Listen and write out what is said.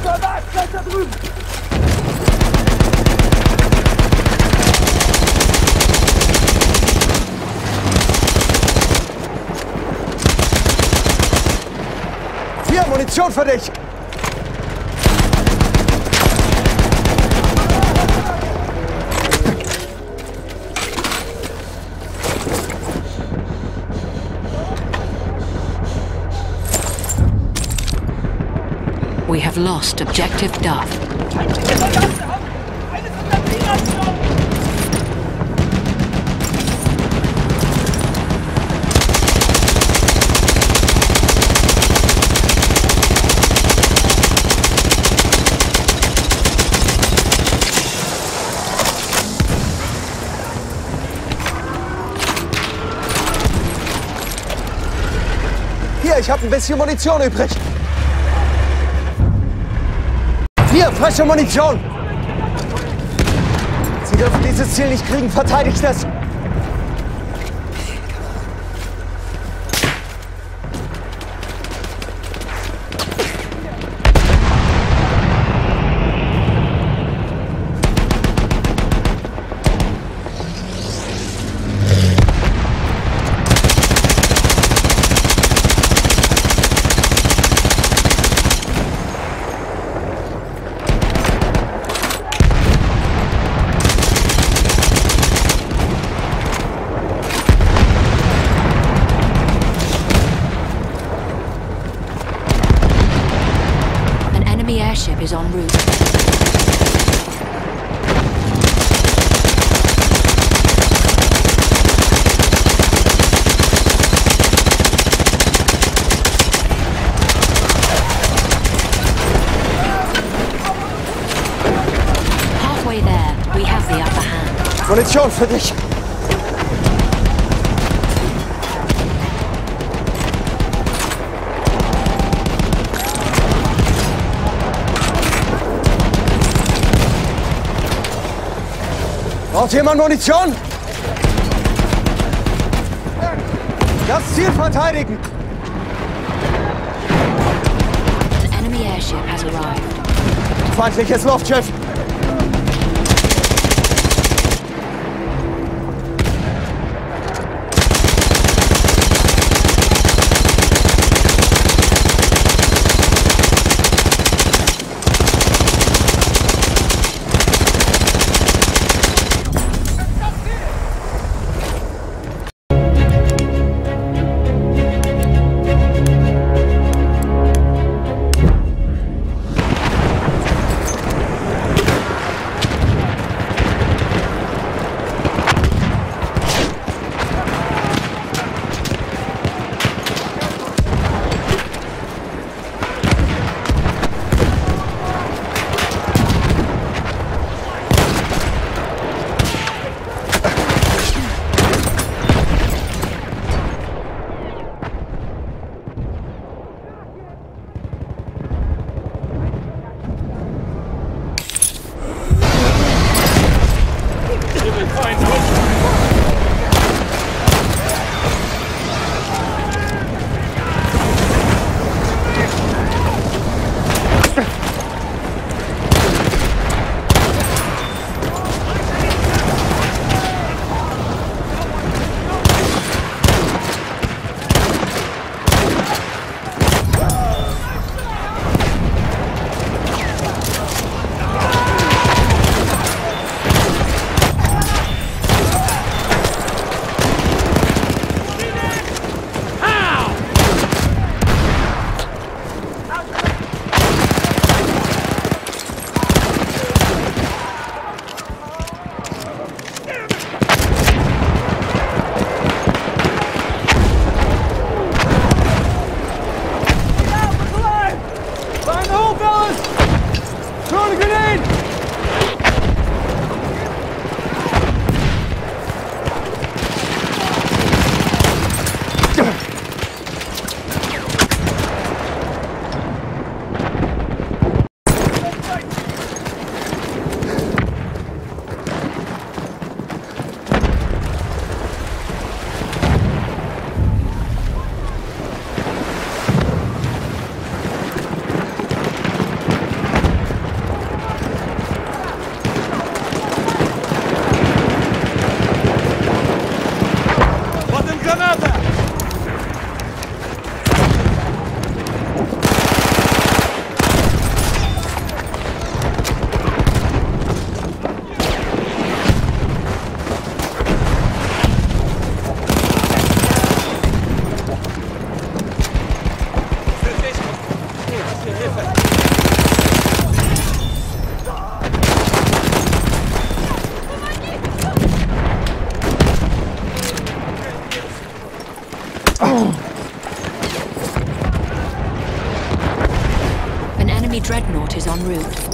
Soldat, gleich da drüben! Hier, Munition für dich! We have lost objective Duff. Hier, ich habe ein bisschen Munition übrig. Hier, frische Munition! Sie dürfen dieses Ziel nicht kriegen, verteidigt es! The airship is en route. Halfway there, we have the upper hand. Munition für dich! Braucht jemand Munition? Das Ziel verteidigen! An enemy airship has arrived. Feindliches Luftschiff! dreadnought is en route.